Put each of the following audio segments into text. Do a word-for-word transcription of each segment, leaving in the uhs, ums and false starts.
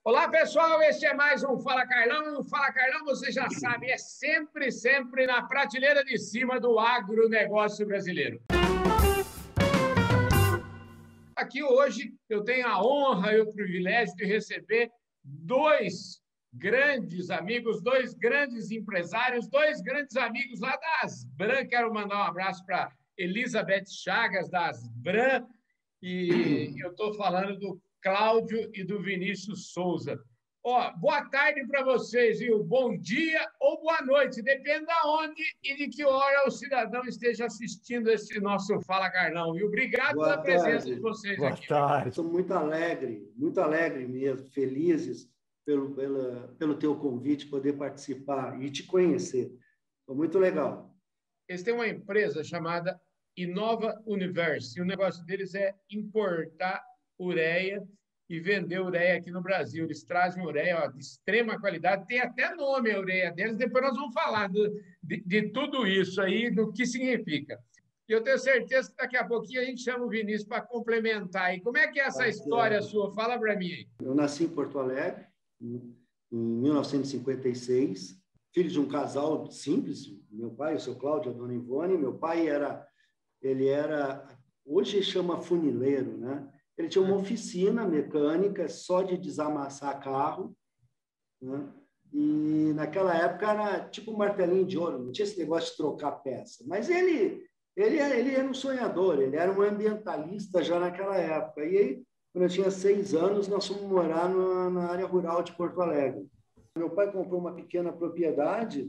Olá, pessoal, este é mais um Fala Carlão. O Fala Carlão, você já sabe, é sempre, sempre na prateleira de cima do agronegócio brasileiro. Aqui hoje eu tenho a honra e o privilégio de receber dois grandes amigos, dois grandes empresários, dois grandes amigos lá da Asbram. Quero mandar um abraço para Elizabeth Chagas, da Asbram, e eu estou falando do Cláudio e do Vinícius Souza. Ó, boa tarde para vocês, viu? Bom dia ou boa noite, depende de onde e de que hora o cidadão esteja assistindo esse nosso Fala Carlão, viu? Obrigado boa pela tarde. presença de vocês boa aqui. Boa tarde. Estou muito alegre, muito alegre mesmo, felizes pelo, pela, pelo teu convite, poder participar e te conhecer. Foi muito legal. Eles têm uma empresa chamada Inova Universe, e o negócio deles é importar ureia e vender ureia aqui no Brasil. Eles trazem ureia ó, de extrema qualidade, tem até nome a ureia deles, depois nós vamos falar do, de, de tudo isso aí, do que significa. E eu tenho certeza que daqui a pouquinho a gente chama o Vinícius para complementar. E como é que é essa Tá história certo. sua? Fala para mim aí. Eu nasci em Porto Alegre, em mil novecentos e cinquenta e seis, filho de um casal simples, meu pai, o seu Cláudio, a dona Ivone. Meu pai era, ele era, hoje chama funileiro, né? Ele tinha uma oficina mecânica só de desamassar carro, né? E naquela época era tipo um martelinho de ouro, não tinha esse negócio de trocar peça. Mas ele, ele, ele era um sonhador, ele era um ambientalista já naquela época. E aí, quando eu tinha seis anos, nós fomos morar na, na área rural de Porto Alegre. Meu pai comprou uma pequena propriedade,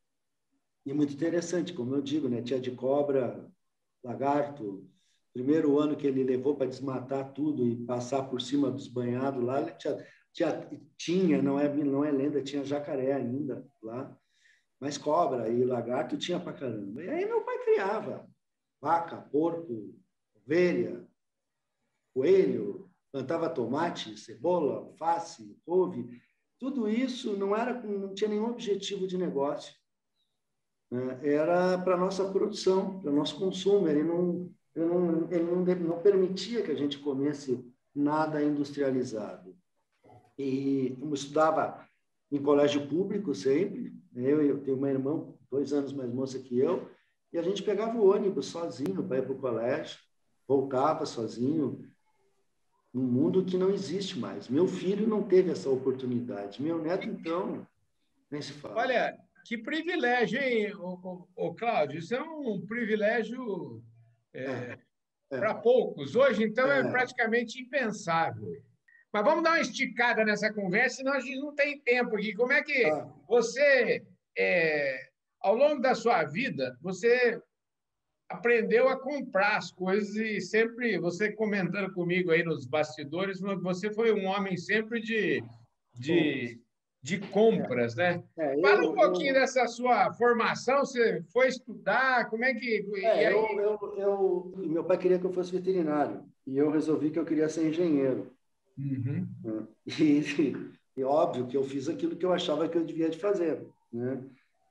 e muito interessante, como eu digo, né? Tinha de cobra, lagarto. Primeiro ano que ele levou para desmatar tudo e passar por cima dos banhados lá, tinha, tinha, tinha não, é, não é lenda, tinha jacaré ainda lá, mas cobra e lagarto tinha para caramba. E aí meu pai criava vaca, porco, ovelha, coelho, plantava tomate, cebola, alface, couve. Tudo isso não, era, não tinha nenhum objetivo de negócio. Né? Era para a nossa produção, para o nosso consumo. Ele não... Ele, não, ele não, não permitia que a gente comesse nada industrializado. E eu estudava em colégio público sempre, eu, eu tenho uma irmã, dois anos mais moça que eu, e a gente pegava o ônibus sozinho para ir para o colégio, voltava sozinho, num mundo que não existe mais. Meu filho não teve essa oportunidade, meu neto, então, nem se fala. Olha, que privilégio, hein, ô, ô, ô, Cláudio? Isso é um privilégio... É, é, é. Para poucos. Hoje, então, é. é praticamente impensável. Mas vamos dar uma esticada nessa conversa, senão a gente não tem tempo aqui. Como é que ah. você, é, ao longo da sua vida, você aprendeu a comprar as coisas e sempre, você comentando comigo aí nos bastidores, você foi um homem sempre de... de de compras, né? É, Fala eu, um pouquinho eu, dessa sua formação, você foi estudar, como é que... É, aí... eu, eu, eu, meu pai queria que eu fosse veterinário, e eu resolvi que eu queria ser engenheiro. Uhum. E, e óbvio que eu fiz aquilo que eu achava que eu devia de fazer, né?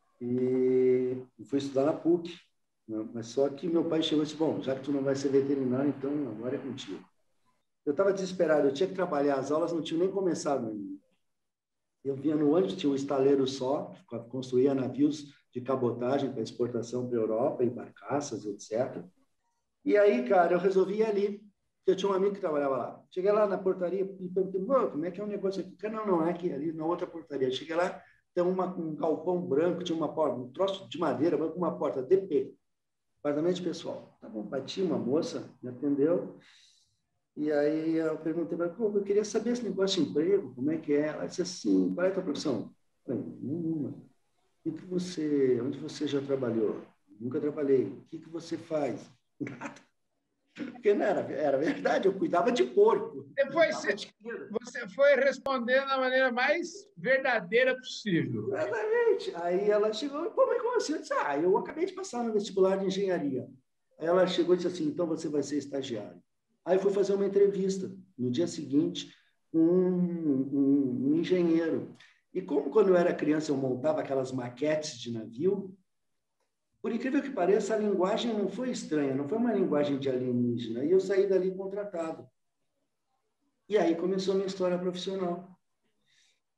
E fui estudar na PUC, né? Mas só que meu pai chegou e disse, bom, já que tu não vai ser veterinário, então agora é contigo. Eu estava desesperado, eu tinha que trabalhar, as aulas não tinham nem começado ainda. Eu vinha no ônibus, tinha um estaleiro só, construía navios de cabotagem para exportação para a Europa, em barcaças, etcétera. E aí, cara, eu resolvi ir ali, porque eu tinha um amigo que trabalhava lá. Cheguei lá na portaria e perguntei, como é que é o um negócio aqui? Não, não, é aqui, ali na outra portaria. Cheguei lá, tem uma, um galpão branco, tinha uma porta, um troço de madeira, com uma porta, D P, apartamento pessoal. Tá bom, bati uma moça, me atendeu. E aí eu perguntei para ela, eu queria saber esse negócio de emprego, como é que é? Ela disse assim, qual é a tua profissão? Eu falei, nenhuma. E que você, onde você já trabalhou? Nunca trabalhei. O que, que você faz? Nada. Porque não era, era verdade, eu cuidava de porco. Depois você, de você foi respondendo da maneira mais verdadeira possível. Exatamente. Aí ela chegou, pô, mas como assim? Eu disse, ah, eu acabei de passar no vestibular de engenharia. Aí ela chegou e disse assim, então você vai ser estagiário. Aí eu fui fazer uma entrevista no dia seguinte com um, um, um engenheiro. E como quando eu era criança eu montava aquelas maquetes de navio, por incrível que pareça, a linguagem não foi estranha, não foi uma linguagem de alienígena. E eu saí dali contratado. E aí começou a minha história profissional.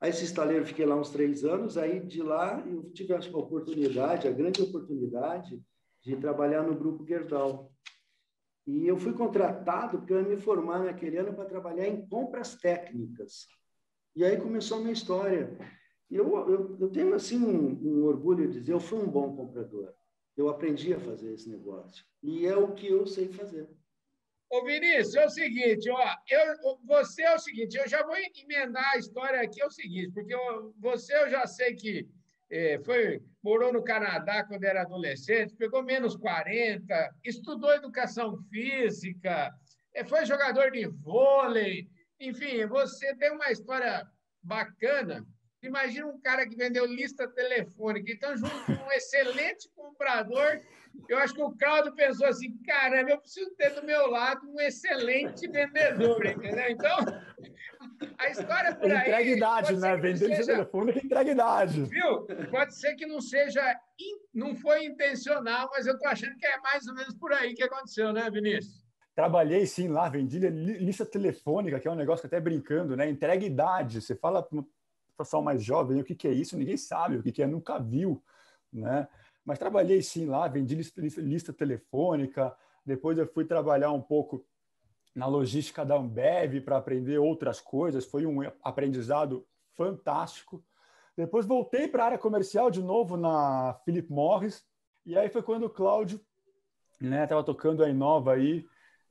Aí esse estaleiro, fiquei lá uns três anos, aí de lá eu tive a oportunidade, a grande oportunidade de trabalhar no Grupo Gerdau. E eu fui contratado porque eu ia me formar naquele ano para trabalhar em compras técnicas. E aí começou a minha história. E eu, eu, eu tenho, assim, um, um orgulho de dizer, eu fui um bom comprador. Eu aprendi a fazer esse negócio. E é o que eu sei fazer. Ô, Vinícius, é o seguinte, ó, eu, você é o seguinte, eu já vou emendar a história aqui, é o seguinte, porque eu, você eu já sei que é, foi, morou no Canadá quando era adolescente, pegou menos quarenta, estudou educação física, é, foi jogador de vôlei, enfim, você tem uma história bacana. Imagina um cara que vendeu lista telefônica, então, junto com um excelente comprador, eu acho que o Claudio pensou assim, caramba, eu preciso ter do meu lado um excelente vendedor, entendeu? Então, a história por aí... Entrega idade, né? Vender esse telefone é entrega idade. Viu? Pode ser que não seja, não foi intencional, mas eu estou achando que é mais ou menos por aí que aconteceu, né, Vinícius? Trabalhei sim lá, vendi lista telefônica, que é um negócio que até brincando, né? Entrega idade. Você fala para o pessoal mais jovem o que, que é isso, ninguém sabe o que, que é, nunca viu, né? Mas trabalhei sim lá, vendi lista, lista, lista telefônica, depois eu fui trabalhar um pouco na logística da Ambev para aprender outras coisas, foi um aprendizado fantástico. Depois voltei para a área comercial de novo na Philip Morris, e aí foi quando o Cláudio estava né, tocando a Inova aí,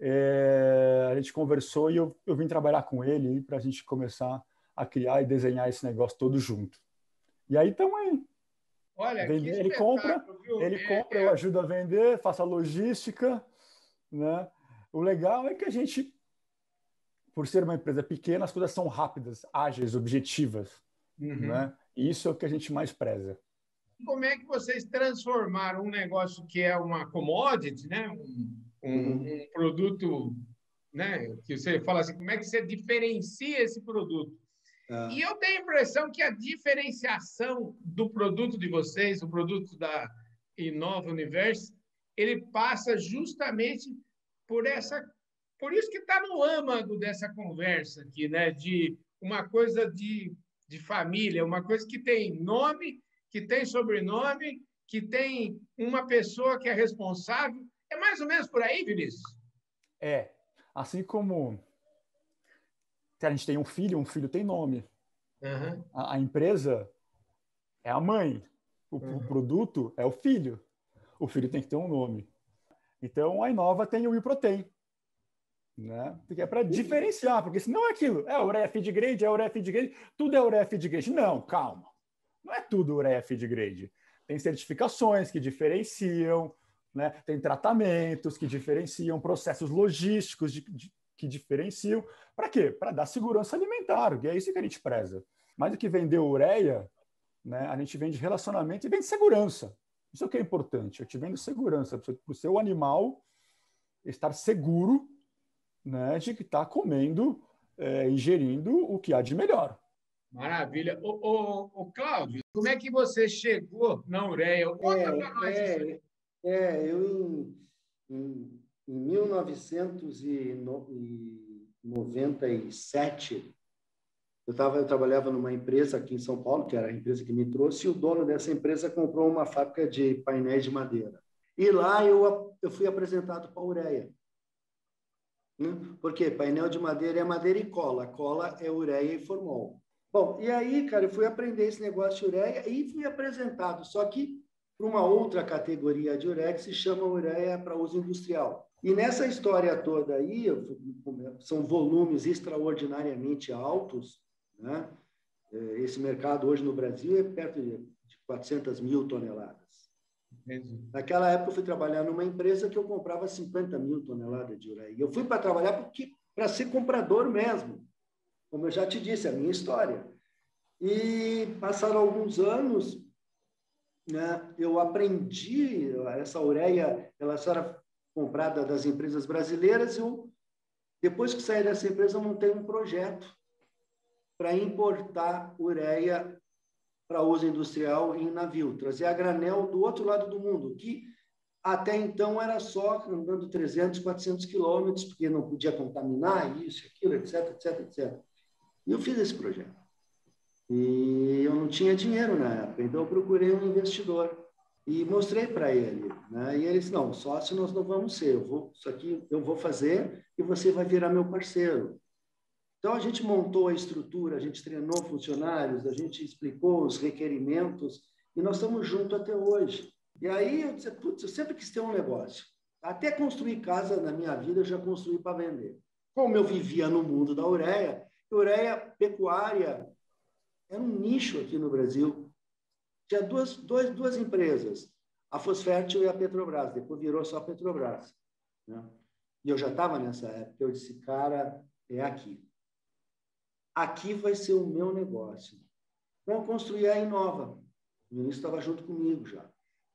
é, a gente conversou e eu, eu vim trabalhar com ele para a gente começar a criar e desenhar esse negócio todo junto. E aí estamos aí. Olha, vender, ele compra, viu? ele é, compra, é... eu ajudo a vender, faço a logística, né? O legal é que a gente, por ser uma empresa pequena, as coisas são rápidas, ágeis, objetivas, uhum. né? E isso é o que a gente mais preza. Como é que vocês transformaram um negócio que é uma commodity, né? Um, um, uhum. um produto, né? Que você fala assim, como é que você diferencia esse produto? E eu tenho a impressão que a diferenciação do produto de vocês, o produto da Inova Universe, ele passa justamente por essa, por isso que está no âmago dessa conversa aqui, né? De uma coisa de, de família, uma coisa que tem nome, que tem sobrenome, que tem uma pessoa que é responsável. É mais ou menos por aí, Vinícius? É. Assim como a gente tem um filho, um filho tem nome. Uhum. A, a empresa é a mãe, o, uhum. o produto é o filho. O filho tem que ter um nome. Então, a Inova tem o WeProtein, né? Porque é para diferenciar, porque senão é aquilo. É ureia feed grade, é ureia feed grade, tudo é ureia feed grade. Não, calma. Não é tudo ureia feed grade. Tem certificações que diferenciam, né? Tem tratamentos que diferenciam, processos logísticos de, de, que diferenciam. Para quê? Para dar segurança alimentar, que é isso que a gente preza. Mais do que vender ureia, né, a gente vende relacionamento e vende segurança. Isso é o que é importante. Eu te vendo segurança para o seu animal estar seguro, né, de que está comendo, é, ingerindo o que há de melhor. Maravilha. Ô, ô, ô, Cláudio, como é que você chegou na ureia? Conta é, para nós é, isso aí. É, eu em, em, em mil novecentos e noventa e sete, eu, tava, eu trabalhava numa empresa aqui em São Paulo, que era a empresa que me trouxe, e o dono dessa empresa comprou uma fábrica de painéis de madeira. E lá eu, eu fui apresentado para a ureia. Por quê? Painel de madeira é madeira e cola. Cola é ureia e formol. Bom, e aí, cara, eu fui aprender esse negócio de ureia e fui apresentado, só que para uma outra categoria de ureia que se chama ureia para uso industrial. E nessa história toda aí, são volumes extraordinariamente altos, né? Esse mercado hoje no Brasil é perto de quatrocentas mil toneladas. Entendi. Naquela época eu fui trabalhar numa empresa que eu comprava cinquenta mil toneladas de ureia. E eu fui para trabalhar porque para ser comprador mesmo. Como eu já te disse, é a minha história. E passaram alguns anos, né, eu aprendi essa ureia, ela só era comprada das empresas brasileiras. Eu, depois que saí dessa empresa, eu montei um projeto para importar ureia para uso industrial em navio, trazer a granel do outro lado do mundo, que até então era só andando trezentos, quatrocentos quilômetros, porque não podia contaminar isso, aquilo, etc, etc, etcétera. E eu fiz esse projeto. E eu não tinha dinheiro na época, então eu procurei um investidor e mostrei para ele, né? E ele disse, não, sócio nós não vamos ser, eu vou, isso aqui eu vou fazer e você vai virar meu parceiro. Então a gente montou a estrutura, a gente treinou funcionários, a gente explicou os requerimentos e nós estamos juntos até hoje. E aí eu disse, putz, eu sempre quis ter um negócio. Até construir casa na minha vida eu já construí para vender. Como eu vivia no mundo da ureia, ureia pecuária era um nicho aqui no Brasil. Tinha duas, duas, duas empresas, a Fosfértil e a Petrobras, depois virou só a Petrobras, né? E eu já estava nessa época, eu disse, cara, é aqui. Aqui vai ser o meu negócio. Então, eu construí a Inova. O ministro estava junto comigo já.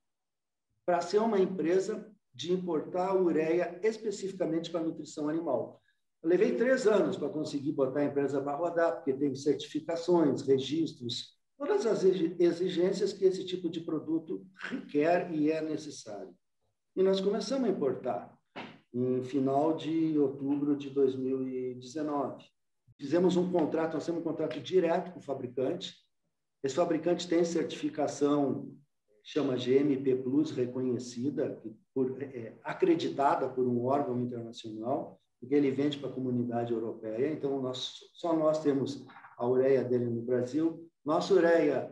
Para ser uma empresa de importar ureia especificamente para nutrição animal. Eu levei três anos para conseguir botar a empresa para rodar, porque tem certificações, registros, todas as exigências que esse tipo de produto requer e é necessário. E nós começamos a importar em final de outubro de dois mil e dezenove. Fizemos um contrato, nós temos um contrato direto com o fabricante. Esse fabricante tem certificação, chama G M P Plus, reconhecida, por, é, acreditada por um órgão internacional, porque ele vende para a comunidade europeia. Então, nós, só nós temos a ureia dele no Brasil. Nossa ureia,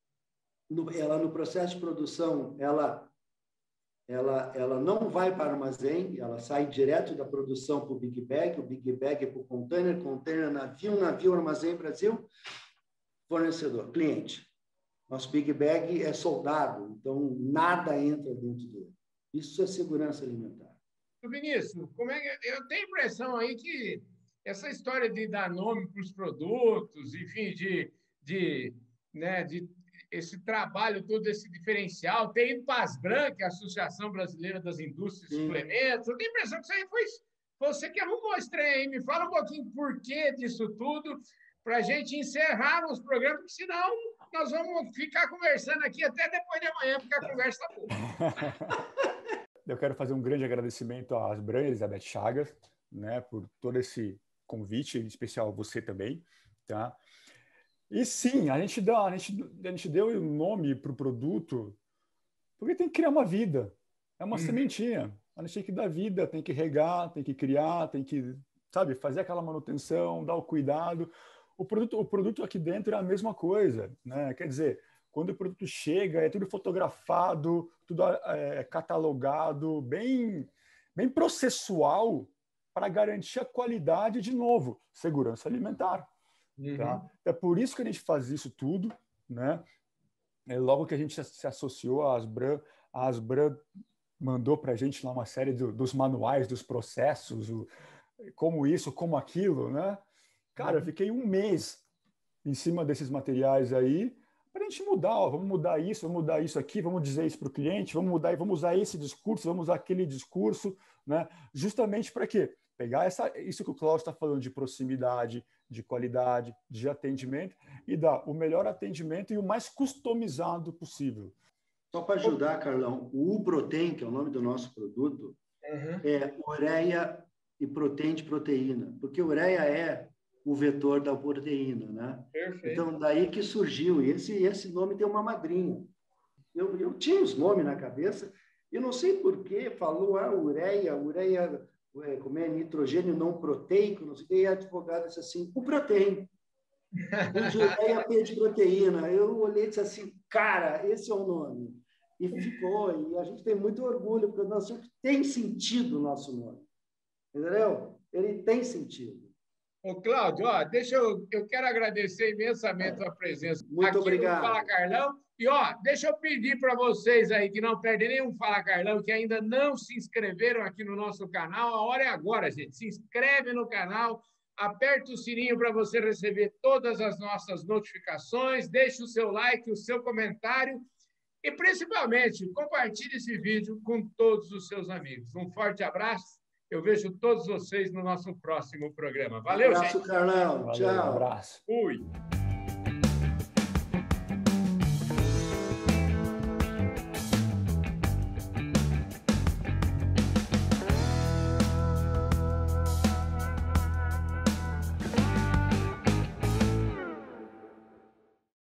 no, ela no processo de produção, ela, ela, ela não vai para armazém, ela sai direto da produção para o Big Bag, o Big Bag é para o container, container, navio, navio, armazém, Brasil, fornecedor, cliente. Nosso Big Bag é soldado, então nada entra dentro dele. Isso é segurança alimentar. Vinícius, como é que... eu tenho a impressão aí que essa história de dar nome para os produtos, enfim, de, de, né, de esse trabalho todo, esse diferencial, tem ido para a Asbran, que é a Associação Brasileira das Indústrias de Suplementos. Eu tenho a impressão que isso aí foi você que arrumou esse trem aí. Me fala um pouquinho por que disso tudo, para a gente encerrar os programas, porque senão nós vamos ficar conversando aqui até depois de amanhã, porque a conversa está boa. Eu quero fazer um grande agradecimento à Asbran, Elizabeth Chagas, né, por todo esse convite, em especial você também, tá? E sim, a gente, dá, a gente, a gente deu o um nome para o produto porque tem que criar uma vida, é uma hum. sementinha, a gente tem que dar vida, tem que regar, tem que criar, tem que, sabe, fazer aquela manutenção, dar o cuidado. O produto, o produto aqui dentro é a mesma coisa, né? Quer dizer, quando o produto chega, é tudo fotografado, tudo é, catalogado, bem, bem processual para garantir a qualidade, de novo, segurança alimentar. Uhum. Tá? É por isso que a gente faz isso tudo, né? É, logo que a gente se associou à Asbran, a Asbran mandou para a gente lá uma série do, dos manuais, dos processos, o, como isso, como aquilo, né? Cara, eu fiquei um mês em cima desses materiais aí, para a gente mudar, ó, vamos mudar isso, vamos mudar isso aqui, vamos dizer isso para o cliente, vamos mudar, vamos usar esse discurso, vamos usar aquele discurso, né? Justamente para quê? Pegar essa, isso que o Cláudio está falando de proximidade, de qualidade, de atendimento e dar o melhor atendimento e o mais customizado possível. Só para ajudar, Carlão, o U-Protein, que é o nome do nosso produto, uhum. é ureia e protein de proteína, porque ureia é o vetor da proteína, né? Perfeito. Então, daí que surgiu. E esse, esse nome tem uma madrinha. Eu, eu tinha os nomes na cabeça, eu não sei por que falou a ah, ureia, ureia, como é, nitrogênio não proteico, não sei o que, e a advogada disse assim, o protein. Ureia P de proteína. Eu olhei e disse assim, cara, esse é o nome. E ficou, e a gente tem muito orgulho, porque nós tem sentido o nosso nome. Entendeu? Ele tem sentido. Ô, Cláudio, ó, deixa eu, eu quero agradecer imensamente a presença Muito aqui obrigado. no Fala Carlão. E, ó, deixa eu pedir para vocês aí que não perdem nenhum Fala Carlão, que ainda não se inscreveram aqui no nosso canal, a hora é agora, gente. Se inscreve no canal, aperta o sininho para você receber todas as nossas notificações, deixe o seu like, o seu comentário e, principalmente, compartilhe esse vídeo com todos os seus amigos. Um forte abraço. Eu vejo todos vocês no nosso próximo programa. Valeu, um abraço, gente. Carlão. Valeu, Tchau. Um abraço. Fui.